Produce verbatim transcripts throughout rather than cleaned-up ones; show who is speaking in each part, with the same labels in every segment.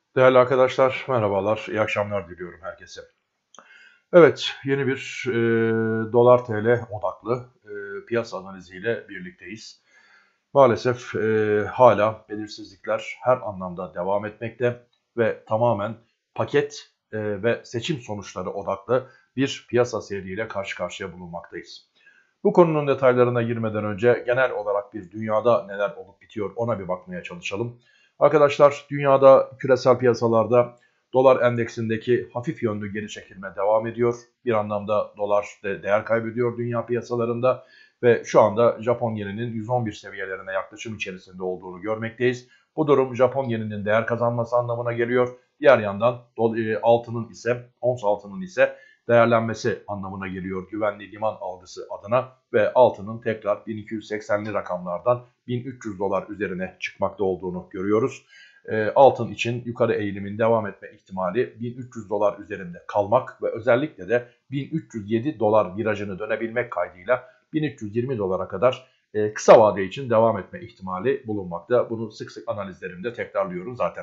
Speaker 1: Değerli arkadaşlar, merhabalar, iyi akşamlar diliyorum herkese. Evet, yeni bir e, dolar T L odaklı e, piyasa analiziyle birlikteyiz. Maalesef e, hala belirsizlikler her anlamda devam etmekte ve tamamen paket e, ve seçim sonuçları odaklı bir piyasa seyriyle karşı karşıya bulunmaktayız. Bu konunun detaylarına girmeden önce genel olarak bir dünyada neler olup bitiyor ona bir bakmaya çalışalım. Arkadaşlar dünyada küresel piyasalarda dolar endeksindeki hafif yönlü geri çekilme devam ediyor. Bir anlamda dolar de değer kaybediyor dünya piyasalarında ve şu anda Japon yeninin yüz on bir seviyelerine yaklaşım içerisinde olduğunu görmekteyiz. Bu durum Japon yeninin değer kazanması anlamına geliyor. Diğer yandan altının ise ons altının ise değerlenmesi anlamına geliyor güvenli liman algısı adına ve altının tekrar bin iki yüz seksenli rakamlardan bin üç yüz dolar üzerine çıkmakta olduğunu görüyoruz. E, altın için yukarı eğilimin devam etme ihtimali bin üç yüz dolar üzerinde kalmak ve özellikle de bin üç yüz yedi dolar virajını dönebilmek kaydıyla bin üç yüz yirmi dolara kadar e, kısa vade için devam etme ihtimali bulunmakta. Bunu sık sık analizlerimde tekrarlıyorum zaten.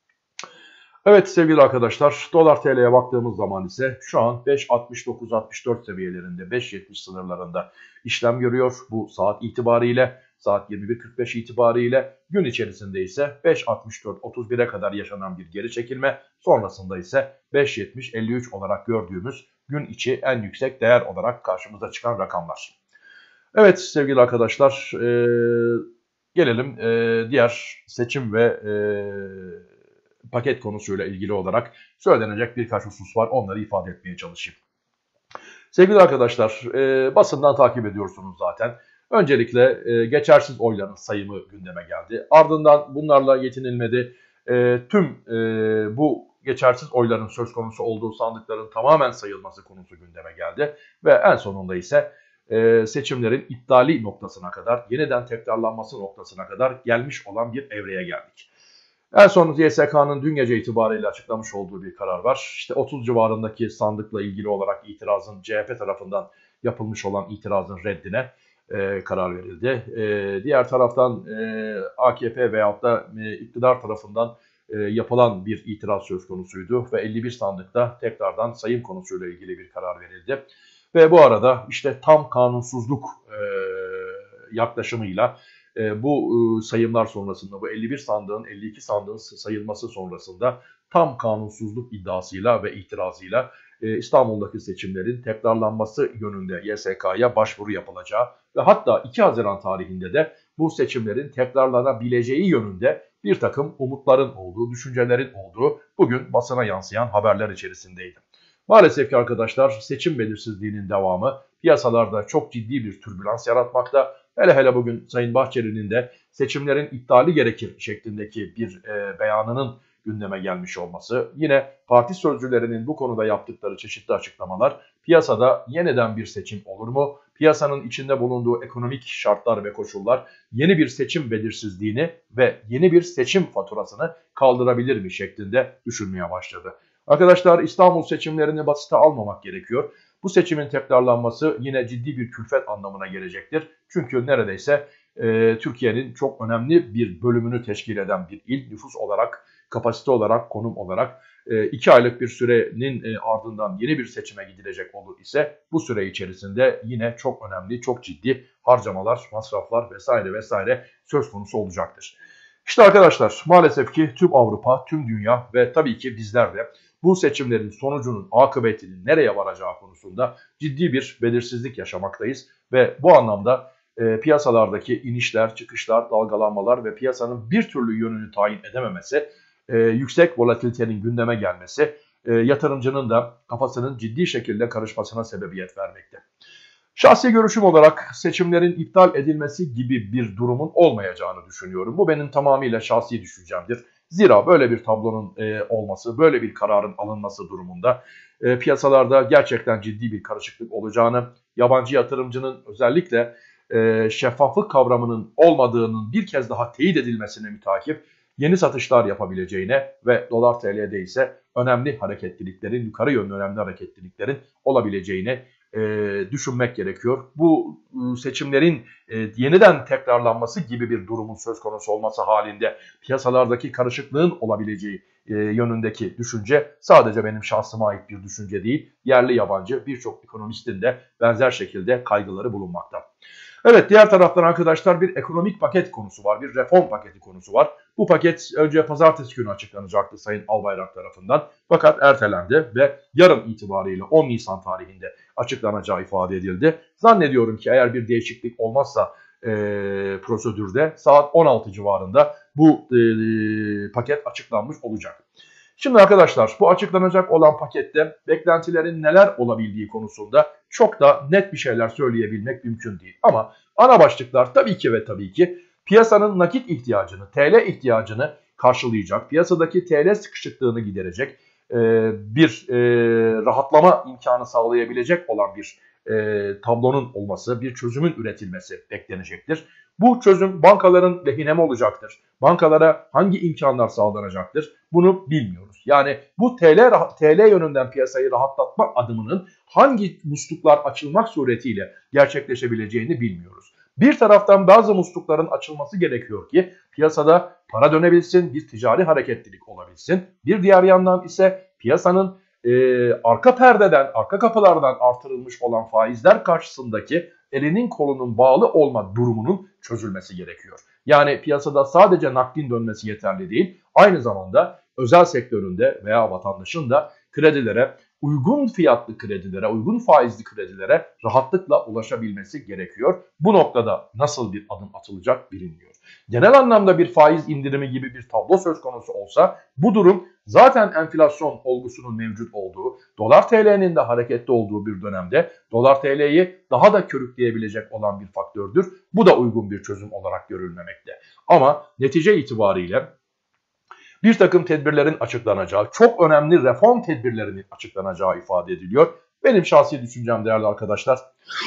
Speaker 1: Evet sevgili arkadaşlar, dolar T L'ye baktığımız zaman ise şu an beş altmış dokuz altmış dört seviyelerinde, beş yetmiş sınırlarında işlem görüyor. Bu saat itibariyle, saat yirmi bir kırk beş itibariyle, gün içerisinde ise beş altmış dört otuz bire kadar yaşanan bir geri çekilme, sonrasında ise beş yetmiş elli üç olarak gördüğümüz gün içi en yüksek değer olarak karşımıza çıkan rakamlar. Evet sevgili arkadaşlar, e, gelelim e, diğer seçim ve e, paket konusuyla ilgili olarak söylenecek birkaç husus var. Onları ifade etmeye çalışayım. Sevgili arkadaşlar, e, basından takip ediyorsunuz zaten. Öncelikle e, geçersiz oyların sayımı gündeme geldi. Ardından bunlarla yetinilmedi. E, tüm e, bu geçersiz oyların söz konusu olduğu sandıkların tamamen sayılması konusu gündeme geldi. Ve en sonunda ise e, seçimlerin iptali noktasına kadar, yeniden tekrarlanması noktasına kadar gelmiş olan bir evreye geldik. En son Y S K'nın dün gece itibariyle açıklamış olduğu bir karar var. İşte otuz civarındaki sandıkla ilgili olarak itirazın C H P tarafından yapılmış olan itirazın reddine e, karar verildi. E, diğer taraftan e, A K P veyahut da e, iktidar tarafından e, yapılan bir itiraz söz konusuydu ve elli bir sandıkta tekrardan sayım konusuyla ilgili bir karar verildi. Ve bu arada işte tam kanunsuzluk e, yaklaşımıyla e, bu e, sayımlar sonrasında, bu elli bir sandığın elli iki sandığın sayılması sonrasında tam kanunsuzluk iddiasıyla ve itirazıyla e, İstanbul'daki seçimlerin tekrarlanması yönünde Y S K'ya başvuru yapılacağı ve hatta iki Haziran tarihinde de bu seçimlerin tekrarlanabileceği yönünde bir takım umutların olduğu, düşüncelerin olduğu bugün basına yansıyan haberler içerisindeydi. Maalesef ki arkadaşlar seçim belirsizliğinin devamı piyasalarda çok ciddi bir türbülans yaratmakta. Hele hele bugün Sayın Bahçeli'nin de seçimlerin iptali gerekir şeklindeki bir e, beyanının gündeme gelmiş olması, yine parti sözcülerinin bu konuda yaptıkları çeşitli açıklamalar, piyasada yeniden bir seçim olur mu? Piyasanın içinde bulunduğu ekonomik şartlar ve koşullar yeni bir seçim belirsizliğini ve yeni bir seçim faturasını kaldırabilir mi şeklinde düşünmeye başladı. Arkadaşlar İstanbul seçimlerini basite almamak gerekiyor. Bu seçimin tekrarlanması yine ciddi bir külfet anlamına gelecektir. Çünkü neredeyse e, Türkiye'nin çok önemli bir bölümünü teşkil eden bir il, nüfus olarak, kapasite olarak, konum olarak e, iki aylık bir sürenin e, ardından yeni bir seçime gidilecek olur ise bu süre içerisinde yine çok önemli, çok ciddi harcamalar, masraflar vesaire vesaire söz konusu olacaktır. İşte arkadaşlar maalesef ki tüm Avrupa, tüm dünya ve tabii ki bizler de bu seçimlerin sonucunun akıbetinin nereye varacağı konusunda ciddi bir belirsizlik yaşamaktayız. Ve bu anlamda e, piyasalardaki inişler, çıkışlar, dalgalanmalar ve piyasanın bir türlü yönünü tayin edememesi, e, yüksek volatilitenin gündeme gelmesi, e, yatırımcının da kafasının ciddi şekilde karışmasına sebebiyet vermekte. Şahsi görüşüm olarak seçimlerin iptal edilmesi gibi bir durumun olmayacağını düşünüyorum. Bu benim tamamıyla şahsi düşüncemdir. Zira böyle bir tablonun e, olması, böyle bir kararın alınması durumunda e, piyasalarda gerçekten ciddi bir karışıklık olacağını, yabancı yatırımcının özellikle e, şeffaflık kavramının olmadığının bir kez daha teyit edilmesine mütakip yeni satışlar yapabileceğine ve dolar T L'de ise önemli hareketliliklerin, yukarı yönlü önemli hareketliliklerin olabileceğine e, düşünmek gerekiyor. Bu e, seçimlerin e, yeniden tekrarlanması gibi bir durumun söz konusu olması halinde piyasalardaki karışıklığın olabileceği e, yönündeki düşünce sadece benim şahsıma ait bir düşünce değil. Yerli yabancı birçok ekonomistin de benzer şekilde kaygıları bulunmakta. Evet, diğer taraftan arkadaşlar bir ekonomik paket konusu var, bir reform paketi konusu var. Bu paket önce pazartesi günü açıklanacaktı Sayın Albayrak tarafından. Fakat ertelendi ve yarın itibariyle on Nisan tarihinde açıklanacağı ifade edildi. Zannediyorum ki eğer bir değişiklik olmazsa e, prosedürde saat on altı civarında bu e, paket açıklanmış olacak. Şimdi arkadaşlar bu açıklanacak olan pakette beklentilerin neler olabildiği konusunda çok da net bir şeyler söyleyebilmek mümkün değil. Ama ana başlıklar tabii ki ve tabii ki piyasanın nakit ihtiyacını, T L ihtiyacını karşılayacak, piyasadaki T L sıkışıklığını giderecek, bir rahatlama imkanı sağlayabilecek olan bir tablonun olması, bir çözümün üretilmesi beklenecektir. Bu çözüm bankaların lehine mi olacaktır? Bankalara hangi imkanlar sağlanacaktır? Bunu bilmiyoruz. Yani bu T L, T L yönünden piyasayı rahatlatma adımının hangi musluklar açılmak suretiyle gerçekleşebileceğini bilmiyoruz. Bir taraftan bazı muslukların açılması gerekiyor ki piyasada para dönebilsin, bir ticari hareketlilik olabilsin. Bir diğer yandan ise piyasanın e, arka perdeden, arka kapılardan artırılmış olan faizler karşısındaki elinin kolunun bağlı olma durumunun çözülmesi gerekiyor. Yani piyasada sadece nakdin dönmesi yeterli değil, aynı zamanda özel sektöründe veya vatandaşın da kredilere, uygun fiyatlı kredilere, uygun faizli kredilere rahatlıkla ulaşabilmesi gerekiyor. Bu noktada nasıl bir adım atılacak bilinmiyor. Genel anlamda bir faiz indirimi gibi bir tablo söz konusu olsa bu durum zaten enflasyon olgusunun mevcut olduğu, dolar T L'nin de hareketli olduğu bir dönemde dolar T L'yi daha da körükleyebilecek olan bir faktördür. Bu da uygun bir çözüm olarak görülmemekte. Ama netice itibariyle bir takım tedbirlerin açıklanacağı, çok önemli reform tedbirlerinin açıklanacağı ifade ediliyor. Benim şahsi düşüncem değerli arkadaşlar,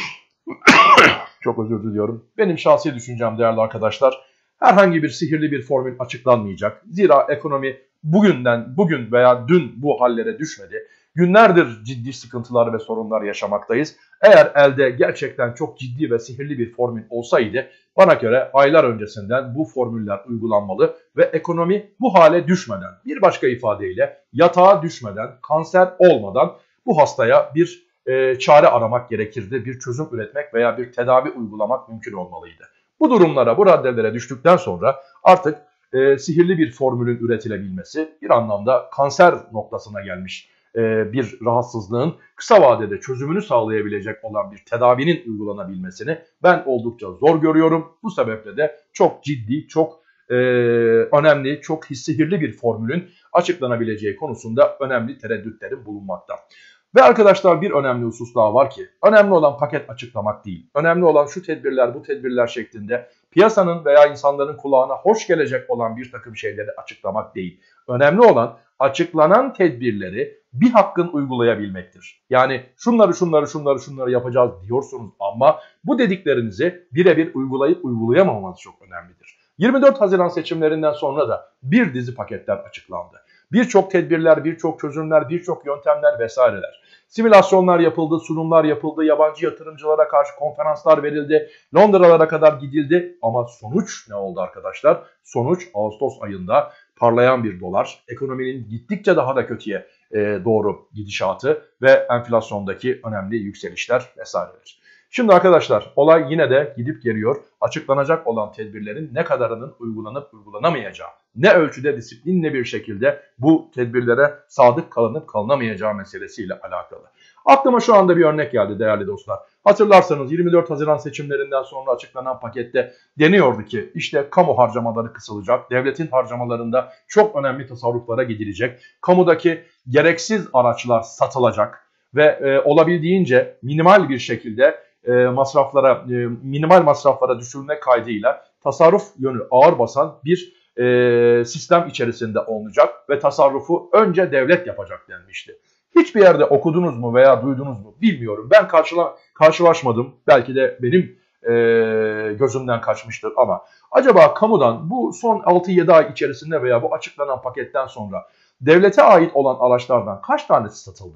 Speaker 1: çok özür diliyorum. Benim şahsi düşüncem değerli arkadaşlar, herhangi bir sihirli bir formül açıklanmayacak. Zira ekonomi bugünden, bugün veya dün bu hallere düşmedi. Günlerdir ciddi sıkıntılar ve sorunlar yaşamaktayız. Eğer elde gerçekten çok ciddi ve sihirli bir formül olsaydı bana göre aylar öncesinden bu formüller uygulanmalı ve ekonomi bu hale düşmeden, bir başka ifadeyle yatağa düşmeden, kanser olmadan bu hastaya bir e, çare aramak gerekirdi. Bir çözüm üretmek veya bir tedavi uygulamak mümkün olmalıydı. Bu durumlara, bu raddelere düştükten sonra artık e, sihirli bir formülün üretilebilmesi bir anlamda kanser noktasına gelmiş e, bir rahatsızlığın kısa vadede çözümünü sağlayabilecek olan bir tedavinin uygulanabilmesini ben oldukça zor görüyorum. Bu sebeple de çok ciddi, çok e, önemli, çok sihirli bir formülün açıklanabileceği konusunda önemli tereddütlerim bulunmakta. Ve arkadaşlar bir önemli husus daha var ki önemli olan paket açıklamak değil. Önemli olan şu tedbirler bu tedbirler şeklinde piyasanın veya insanların kulağına hoş gelecek olan bir takım şeyleri açıklamak değil. Önemli olan açıklanan tedbirleri bir hakkın uygulayabilmektir. Yani şunları şunları şunları şunları yapacağız diyorsunuz ama bu dediklerinizi birebir uygulayıp uygulayamamanız çok önemlidir. yirmi dört Haziran seçimlerinden sonra da bir dizi paketler açıklandı. Birçok tedbirler, birçok çözümler, birçok yöntemler vesaireler. Simülasyonlar yapıldı, sunumlar yapıldı, yabancı yatırımcılara karşı konferanslar verildi, Londralara kadar gidildi ama sonuç ne oldu arkadaşlar? Sonuç Ağustos ayında parlayan bir dolar, ekonominin gittikçe daha da kötüye doğru gidişatı ve enflasyondaki önemli yükselişler vesaireler. Şimdi arkadaşlar olay yine de gidip geliyor. Açıklanacak olan tedbirlerin ne kadarının uygulanıp uygulanamayacağı, ne ölçüde disiplinli bir şekilde bu tedbirlere sadık kalınıp kalınamayacağı meselesiyle alakalı. Aklıma şu anda bir örnek geldi değerli dostlar. Hatırlarsanız yirmi dört Haziran seçimlerinden sonra açıklanan pakette deniyordu ki işte kamu harcamaları kısılacak, devletin harcamalarında çok önemli tasarruflara gidilecek, kamudaki gereksiz araçlar satılacak ve e, olabildiğince minimal bir şekilde e, masraflara, e, minimal masraflara düşürülme kaydıyla tasarruf yönü ağır basan bir e, sistem içerisinde olacak ve tasarrufu önce devlet yapacak denmişti. Hiçbir yerde okudunuz mu veya duydunuz mu bilmiyorum. Ben karşıla, karşılaşmadım. Belki de benim e, gözümden kaçmıştır ama acaba kamudan bu son altı yedi ay içerisinde veya bu açıklanan paketten sonra devlete ait olan araçlardan kaç tanesi satıldı?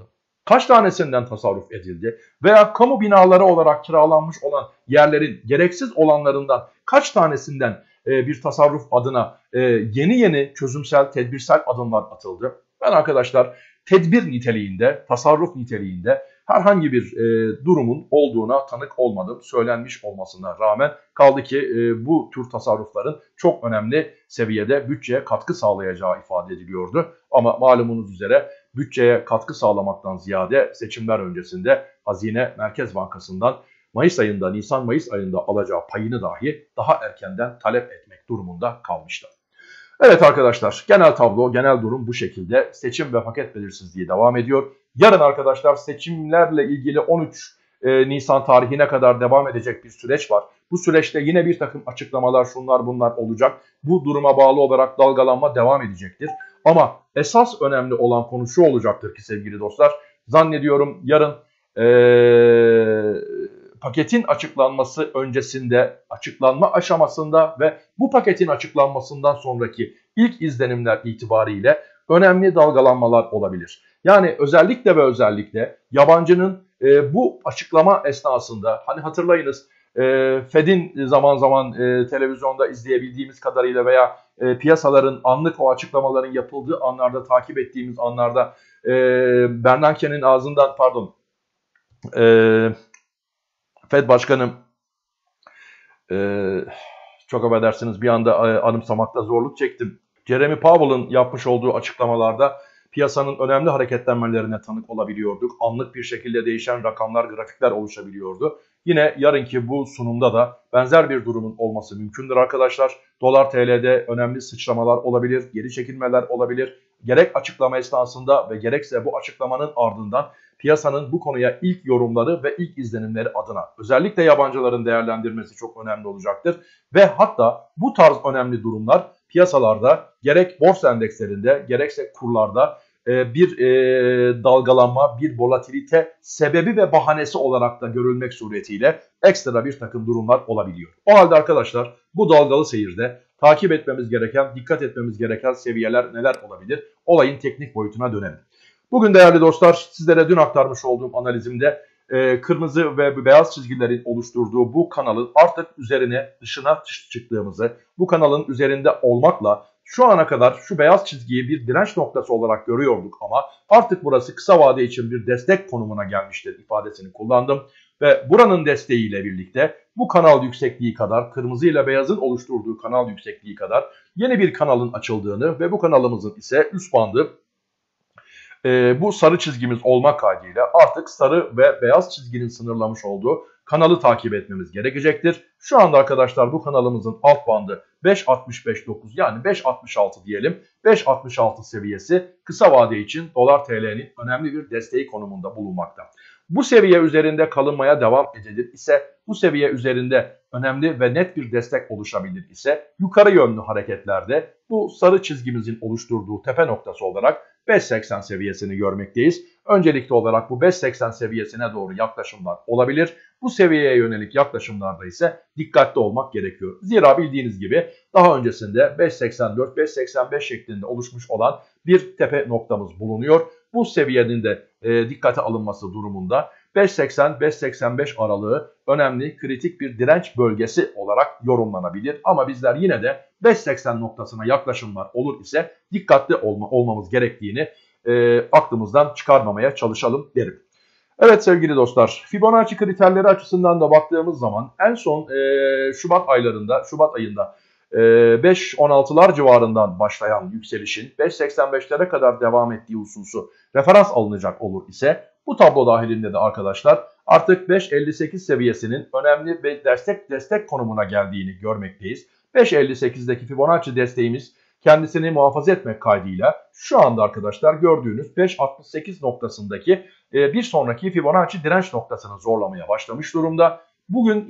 Speaker 1: kaç tanesinden tasarruf edildi veya kamu binaları olarak kiralanmış olan yerlerin gereksiz olanlarından kaç tanesinden e, bir tasarruf adına e, yeni yeni çözümsel, tedbirsel adımlar atıldı. Ben arkadaşlar tedbir niteliğinde, tasarruf niteliğinde herhangi bir e, durumun olduğuna tanık olmadım, söylenmiş olmasına rağmen, kaldı ki e, bu tür tasarrufların çok önemli seviyede bütçeye katkı sağlayacağı ifade ediliyordu. Ama malumunuz üzere bütçeye katkı sağlamaktan ziyade seçimler öncesinde Hazine Merkez Bankası'ndan Mayıs ayında, Nisan-Mayıs ayında alacağı payını dahi daha erkenden talep etmek durumunda kalmıştı. Evet arkadaşlar, genel tablo, genel durum bu şekilde. Seçim ve paket belirsizliği devam ediyor. Yarın arkadaşlar seçimlerle ilgili on üç Nisan tarihine kadar devam edecek bir süreç var. Bu süreçte yine bir takım açıklamalar, şunlar bunlar olacak. Bu duruma bağlı olarak dalgalanma devam edecektir. Ama esas önemli olan konu şu olacaktır ki sevgili dostlar, zannediyorum yarın ee, paketin açıklanması öncesinde, açıklanma aşamasında ve bu paketin açıklanmasından sonraki ilk izlenimler itibariyle önemli dalgalanmalar olabilir. Yani özellikle ve özellikle yabancının e, bu açıklama esnasında, hani hatırlayınız e, Fed'in zaman zaman e, televizyonda izleyebildiğimiz kadarıyla veya e, piyasaların anlık o açıklamaların yapıldığı anlarda, takip ettiğimiz anlarda e, Bernanke'nin ağzından, pardon, e, Fed Başkanı, e, çok affedersiniz bir anda anımsamakta zorluk çektim. Jeremy Powell'ın yapmış olduğu açıklamalarda piyasanın önemli hareketlenmelerine tanık olabiliyorduk. Anlık bir şekilde değişen rakamlar, grafikler oluşabiliyordu. Yine yarınki bu sunumda da benzer bir durumun olması mümkündür arkadaşlar. Dolar T L'de önemli sıçramalar olabilir, geri çekilmeler olabilir. Gerek açıklama esnasında ve gerekse bu açıklamanın ardından piyasanın bu konuya ilk yorumları ve ilk izlenimleri adına özellikle yabancıların değerlendirmesi çok önemli olacaktır. Ve hatta bu tarz önemli durumlar piyasalarda gerek borsa endekslerinde gerekse kurlarda e, bir e, dalgalanma, bir volatilite sebebi ve bahanesi olarak da görülmek suretiyle ekstra bir takım durumlar olabiliyor. O halde arkadaşlar bu dalgalı seyirde takip etmemiz gereken, dikkat etmemiz gereken seviyeler neler olabilir? Olayın teknik boyutuna dönelim. Bugün değerli dostlar sizlere dün aktarmış olduğum analizimde e, kırmızı ve beyaz çizgilerin oluşturduğu bu kanalın artık üzerine, dışına çıktığımızı, bu kanalın üzerinde olmakla şu ana kadar şu beyaz çizgiyi bir direnç noktası olarak görüyorduk ama artık burası kısa vade için bir destek konumuna gelmiştir ifadesini kullandım. Ve buranın desteğiyle birlikte bu kanal yüksekliği kadar, kırmızı ile beyazın oluşturduğu kanal yüksekliği kadar yeni bir kanalın açıldığını ve bu kanalımızın ise üst bandı e, bu sarı çizgimiz olmak kaydıyla artık sarı ve beyaz çizginin sınırlamış olduğu kanalı takip etmemiz gerekecektir. Şu anda arkadaşlar bu kanalımızın alt bandı beş altmış beş nokta dokuz yani beş altmış altı diyelim. beş altmış altı seviyesi kısa vade için dolar T L'nin önemli bir desteği konumunda bulunmakta. Bu seviye üzerinde kalınmaya devam edilir ise, bu seviye üzerinde önemli ve net bir destek oluşabilir ise yukarı yönlü hareketlerde bu sarı çizgimizin oluşturduğu tepe noktası olarak beş seksen seviyesini görmekteyiz. Öncelikli olarak bu beş seksen seviyesine doğru yaklaşımlar olabilir. Bu seviyeye yönelik yaklaşımlarda ise dikkatli olmak gerekiyor. Zira bildiğiniz gibi daha öncesinde beş seksen dört beş seksen beş şeklinde oluşmuş olan bir tepe noktamız bulunuyor. Bu seviyenin de e, dikkate alınması durumunda beş seksen beş seksen beş aralığı önemli, kritik bir direnç bölgesi olarak yorumlanabilir. Ama bizler yine de beş seksen noktasına yaklaşımlar olur ise dikkatli olma, olmamız gerektiğini e, aklımızdan çıkarmamaya çalışalım derim. Evet sevgili dostlar, Fibonacci kriterleri açısından da baktığımız zaman en son e, Şubat aylarında, Şubat ayında beş on altılar civarından başlayan yükselişin beş seksen beşlere kadar devam ettiği hususu referans alınacak olur ise bu tablo dahilinde de arkadaşlar artık beş elli sekiz seviyesinin önemli bir destek destek konumuna geldiğini görmekteyiz. beş elli sekizdeki Fibonacci desteğimiz kendisini muhafaza etmek kaydıyla şu anda arkadaşlar gördüğünüz beş altmış sekiz noktasındaki bir sonraki Fibonacci direnç noktasını zorlamaya başlamış durumda. Bugün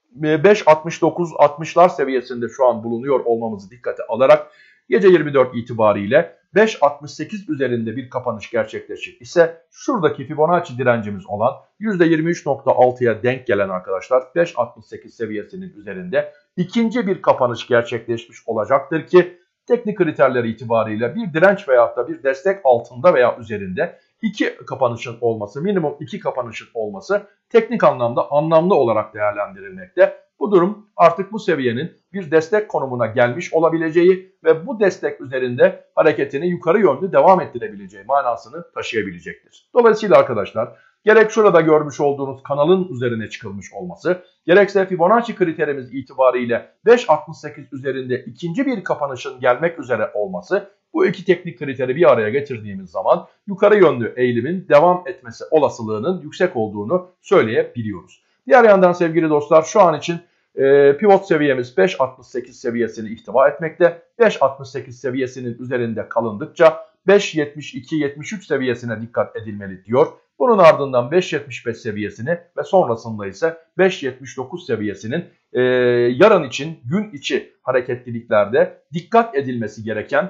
Speaker 1: beş altmış dokuz altmışlar seviyesinde şu an bulunuyor olmamızı dikkate alarak gece yirmi dört itibariyle beş altmış sekiz üzerinde bir kapanış gerçekleşir ise şuradaki Fibonacci direncimiz olan yüzde yirmi üç nokta altıya denk gelen arkadaşlar beş altmış sekiz seviyesinin üzerinde ikinci bir kapanış gerçekleşmiş olacaktır ki teknik kriterleri itibariyle bir direnç veyahut da bir destek altında veya üzerinde iki kapanışın olması, minimum iki kapanışın olması teknik anlamda anlamlı olarak değerlendirilmekte. Bu durum artık bu seviyenin bir destek konumuna gelmiş olabileceği ve bu destek üzerinde hareketini yukarı yönlü devam ettirebileceği manasını taşıyabilecektir. Dolayısıyla arkadaşlar gerek şurada görmüş olduğunuz kanalın üzerine çıkılmış olması, gerekse Fibonacci kriterimiz itibariyle beş altmış sekiz üzerinde ikinci bir kapanışın gelmek üzere olması, bu iki teknik kriteri bir araya getirdiğimiz zaman yukarı yönlü eğilimin devam etmesi olasılığının yüksek olduğunu söyleyebiliyoruz. Diğer yandan sevgili dostlar şu an için e, pivot seviyemiz beş altmış sekiz seviyesini ihtiva etmekte. beş altmış sekiz seviyesinin üzerinde kalındıkça beş yetmiş iki yetmiş üç seviyesine dikkat edilmeli diyor. Bunun ardından beş yetmiş beş seviyesini ve sonrasında ise beş yetmiş dokuz seviyesinin e, yarın için gün içi hareketliliklerde dikkat edilmesi gereken,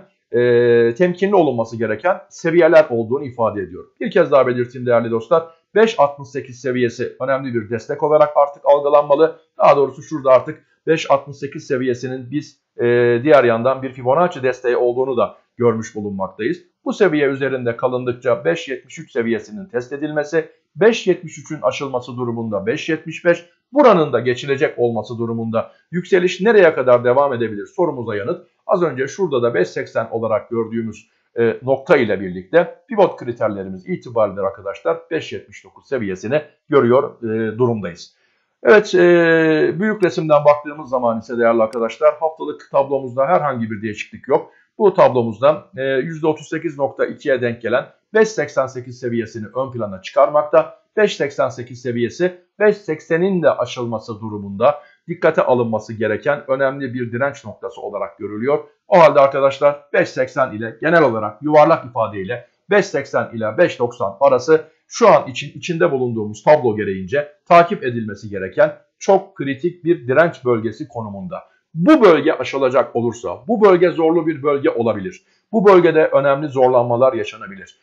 Speaker 1: e, temkinli olunması gereken seviyeler olduğunu ifade ediyor. Bir kez daha belirteyim değerli dostlar. beş altmış sekiz seviyesi önemli bir destek olarak artık algılanmalı. Daha doğrusu şurada artık beş altmış sekiz seviyesinin biz e, diğer yandan bir Fibonacci desteği olduğunu da görmüş bulunmaktayız. Bu seviye üzerinde kalındıkça beş yetmiş üç seviyesinin test edilmesi, beş yetmiş üçün aşılması durumunda beş yetmiş beş, buranın da geçilecek olması durumunda yükseliş nereye kadar devam edebilir sorumuza yanıt. Az önce şurada da beş seksen olarak gördüğümüz e, nokta ile birlikte pivot kriterlerimiz itibariyle arkadaşlar beş yetmiş dokuz seviyesini görüyor e, durumdayız. Evet, e, büyük resimden baktığımız zaman ise değerli arkadaşlar haftalık tablomuzda herhangi bir değişiklik yok. Bu tablomuzda e, yüzde otuz sekiz nokta ikiye denk gelen beş seksen sekiz seviyesini ön plana çıkarmakta. beş seksen sekiz seviyesi beş seksenin de aşılması durumunda dikkate alınması gereken önemli bir direnç noktası olarak görülüyor. O halde arkadaşlar beş seksen ile genel olarak yuvarlak ifadeyle beş seksen ile beş doksan arası şu an için içinde bulunduğumuz tablo gereğince takip edilmesi gereken çok kritik bir direnç bölgesi konumunda. Bu bölge aşılacak olursa, bu bölge zorlu bir bölge olabilir. Bu bölgede önemli zorlanmalar yaşanabilir.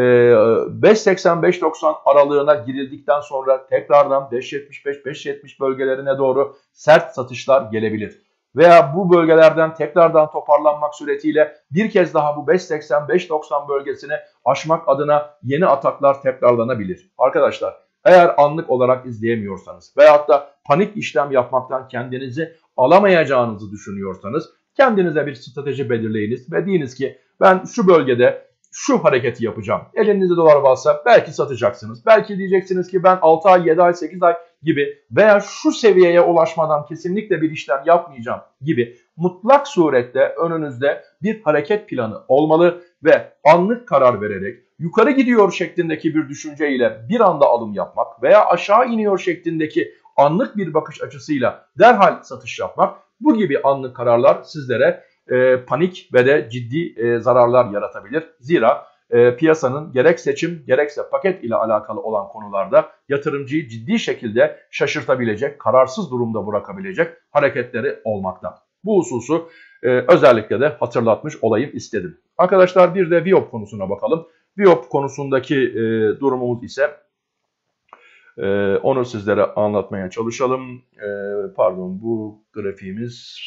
Speaker 1: beş seksen beş doksan aralığına girildikten sonra tekrardan beş yetmiş beş beş yetmiş bölgelerine doğru sert satışlar gelebilir. Veya bu bölgelerden tekrardan toparlanmak suretiyle bir kez daha bu beş seksen beş doksan bölgesini aşmak adına yeni ataklar tekrarlanabilir. Arkadaşlar eğer anlık olarak izleyemiyorsanız veyahut da panik işlem yapmaktan kendinizi alamayacağınızı düşünüyorsanız kendinize bir strateji belirleyiniz ve deyiniz ki ben şu bölgede şu hareketi yapacağım. Elinizde dolar varsa belki satacaksınız. Belki diyeceksiniz ki ben altı ay, yedi ay, sekiz ay gibi veya şu seviyeye ulaşmadan kesinlikle bir işlem yapmayacağım gibi mutlak surette önünüzde bir hareket planı olmalı ve anlık karar vererek yukarı gidiyor şeklindeki bir düşünceyle bir anda alım yapmak veya aşağı iniyor şeklindeki anlık bir bakış açısıyla derhal satış yapmak, bu gibi anlık kararlar sizlere e, panik ve de ciddi e, zararlar yaratabilir. Zira e, piyasanın gerek seçim gerekse paket ile alakalı olan konularda yatırımcıyı ciddi şekilde şaşırtabilecek, kararsız durumda bırakabilecek hareketleri olmakta. Bu hususu e, özellikle de hatırlatmış olayım istedim. Arkadaşlar bir de Viyop konusuna bakalım. Viyop konusundaki e, durumumuz ise Ee, onu sizlere anlatmaya çalışalım. Ee, pardon, bu grafiğimiz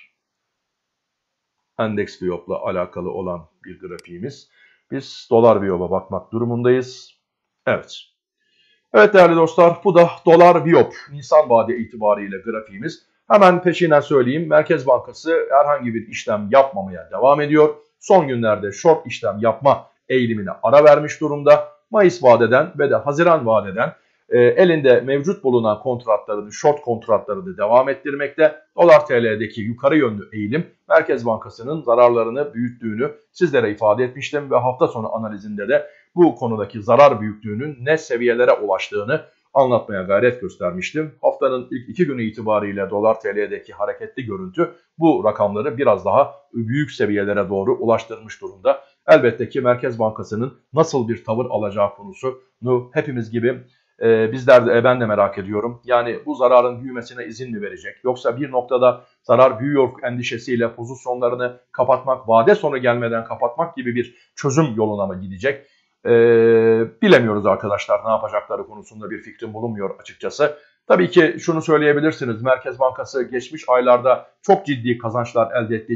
Speaker 1: endeks Viyop'la alakalı olan bir grafiğimiz. Biz dolar Viyop'a bakmak durumundayız. Evet. Evet değerli dostlar, bu da dolar Viyop Nisan vade itibariyle grafiğimiz. Hemen peşinden söyleyeyim. Merkez Bankası herhangi bir işlem yapmamaya devam ediyor. Son günlerde short işlem yapma eğilimine ara vermiş durumda. Mayıs vadeden ve de Haziran vadeden E, elinde mevcut bulunan kontratlarını, short kontratlarını devam ettirmekte. Dolar T L'deki yukarı yönlü eğilim Merkez Bankası'nın zararlarını büyüttüğünü sizlere ifade etmiştim ve hafta sonu analizinde de bu konudaki zarar büyüklüğünün ne seviyelere ulaştığını anlatmaya gayret göstermiştim. Haftanın ilk iki günü itibariyle Dolar T L'deki hareketli görüntü bu rakamları biraz daha büyük seviyelere doğru ulaştırmış durumda. Elbette ki Merkez Bankası'nın nasıl bir tavır alacağı konusunu hepimiz gibi Ee, bizler de, ben de merak ediyorum. Yani bu zararın büyümesine izin mi verecek? Yoksa bir noktada zarar büyüyor endişesiyle pozisyonlarını kapatmak, vade sonu gelmeden kapatmak gibi bir çözüm yoluna mı gidecek? Ee, bilemiyoruz arkadaşlar, ne yapacakları konusunda bir fikrim bulunmuyor açıkçası. Tabii ki şunu söyleyebilirsiniz. Merkez Bankası geçmiş aylarda çok ciddi kazançlar elde etti. Çok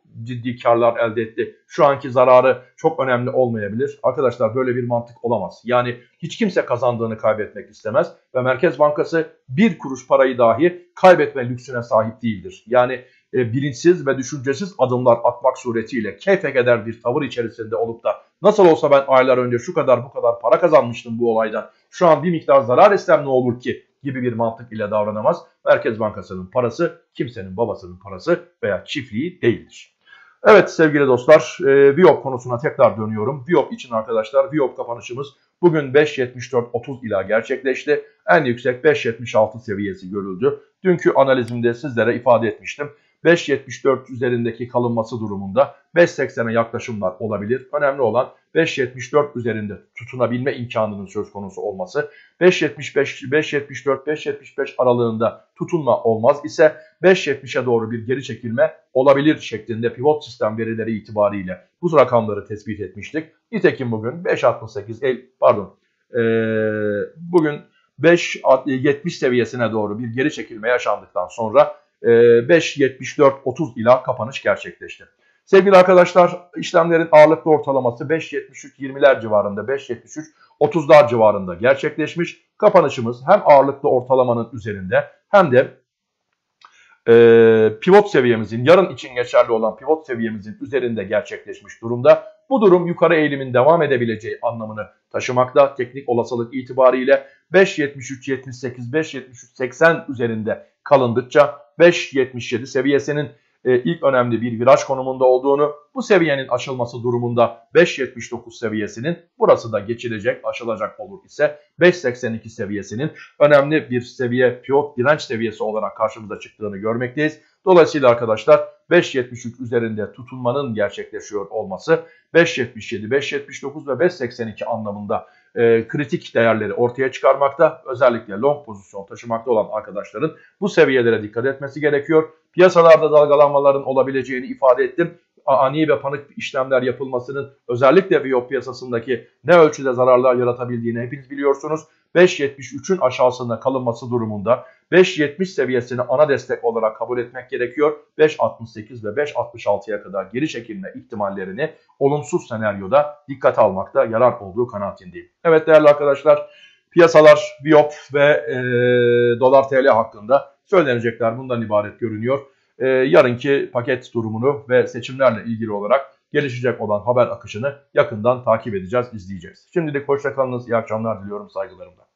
Speaker 1: ciddi karlar elde etti. Şu anki zararı çok önemli olmayabilir. Arkadaşlar böyle bir mantık olamaz. Yani hiç kimse kazandığını kaybetmek istemez ve Merkez Bankası bir kuruş parayı dahi kaybetme lüksüne sahip değildir. Yani e, bilinçsiz ve düşüncesiz adımlar atmak suretiyle keyfe keder bir tavır içerisinde olup da nasıl olsa ben aylar önce şu kadar bu kadar para kazanmıştım bu olaydan, şu an bir miktar zarar etsem ne olur ki gibi bir mantık ile davranamaz. Merkez Bankası'nın parası kimsenin babasının parası veya çiftliği değildir. Evet sevgili dostlar, e, Viyop konusuna tekrar dönüyorum. Viyop için arkadaşlar, Viyop kapanışımız bugün beş yetmiş dört otuz ila gerçekleşti. En yüksek beş yetmiş altı seviyesi görüldü. Dünkü analizimde sizlere ifade etmiştim. beş yetmiş dört üzerindeki kalınması durumunda beş seksene yaklaşımlar olabilir. Önemli olan beş yetmiş dört üzerinde tutunabilme imkanının söz konusu olması. beş yetmiş beş, beş yetmiş dört, beş yetmiş beş aralığında tutunma olmaz ise beş yetmişe doğru bir geri çekilme olabilir şeklinde pivot sistem verileri itibariyle bu rakamları tespit etmiştik. Nitekim bugün beş altmış sekiz pardon ee, bugün beş yetmiş seviyesine doğru bir geri çekilme yaşandıktan sonra beş yetmiş dört otuz ila kapanış gerçekleşti. Sevgili arkadaşlar, işlemlerin ağırlıklı ortalaması beş yetmiş üç yirmiler civarında, beş yetmiş üç otuzlar civarında gerçekleşmiş. Kapanışımız hem ağırlıklı ortalamanın üzerinde hem de e, pivot seviyemizin, yarın için geçerli olan pivot seviyemizin üzerinde gerçekleşmiş durumda. Bu durum yukarı eğilimin devam edebileceği anlamını taşımakta. Teknik olasılık itibariyle beş yetmiş üç yetmiş sekiz, beş yetmiş üç seksen üzerinde kalındıkça beş yetmiş yedi seviyesinin e, ilk önemli bir viraj konumunda olduğunu, bu seviyenin aşılması durumunda beş yetmiş dokuz seviyesinin, burası da geçilecek, aşılacak olur ise beş seksen iki seviyesinin önemli bir seviye, pivot direnç seviyesi olarak karşımıza çıktığını görmekteyiz. Dolayısıyla arkadaşlar beş yetmiş üç üzerinde tutunmanın gerçekleşiyor olması beş yetmiş yedi, beş yetmiş dokuz ve beş seksen iki anlamında e, kritik değerleri ortaya çıkarmakta. Özellikle long pozisyon taşımakta olan arkadaşların bu seviyelere dikkat etmesi gerekiyor. Piyasalarda dalgalanmaların olabileceğini ifade ettim. Ani ve panik işlemler yapılmasının özellikle Viyop piyasasındaki ne ölçüde zararlar yaratabildiğini hepiniz biliyorsunuz. beş yetmiş üçün aşağısında kalınması durumunda beş yetmiş seviyesini ana destek olarak kabul etmek gerekiyor. beş altmış sekiz ve beş altmış altıya kadar geri çekilme ihtimallerini olumsuz senaryoda dikkate almakta yarar olduğu kanaatindeyim. Evet değerli arkadaşlar, piyasalar, Viyop ve e, dolar T L hakkında söylenecekler bundan ibaret görünüyor. E, yarınki paket durumunu ve seçimlerle ilgili olarak gelişecek olan haber akışını yakından takip edeceğiz, izleyeceğiz. Şimdilik hoşça kalınız, iyi akşamlar diliyorum saygılarımla.